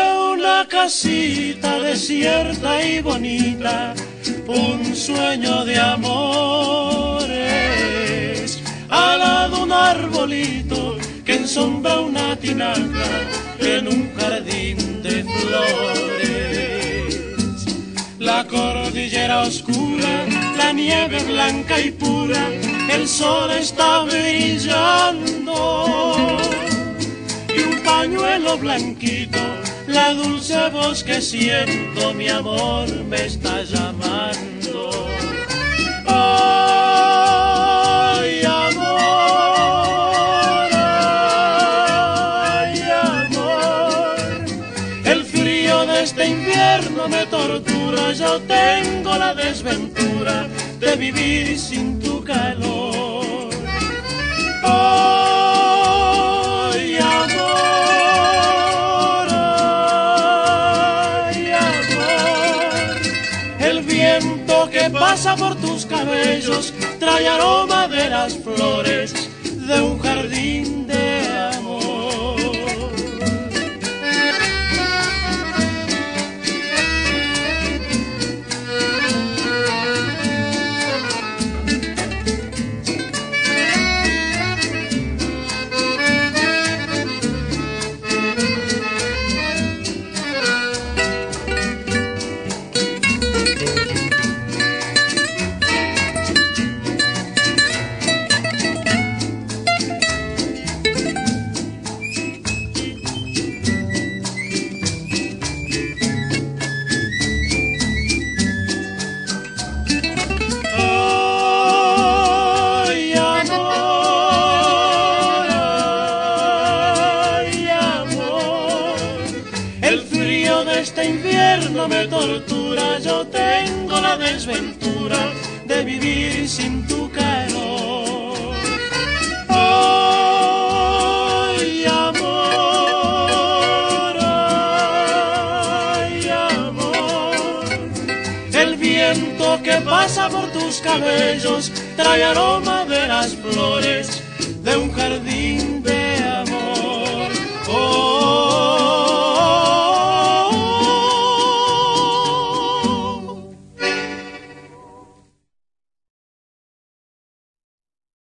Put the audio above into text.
una casita desierta y bonita, un sueño de amores, al lado un arbolito que ensombra una tinaja en un jardín de flores. La cordillera oscura, la nieve blanca y pura, el sol está brillando y un pañuelo blanquito, la dulce voz que siento, mi amor me está llamando. Ay, amor, ay, amor, el frío de este invierno me tortura, yo tengo la desventura de vivir sin tu calor. Ay, amor, ay, amor, el viento que pasa por tus cabellos trae aroma de las flores de un jardín de amor. Este invierno me tortura, yo tengo la desventura de vivir sin tu calor. Ay, amor, ay, amor, el viento que pasa por tus cabellos trae aroma de las flores de un jardín de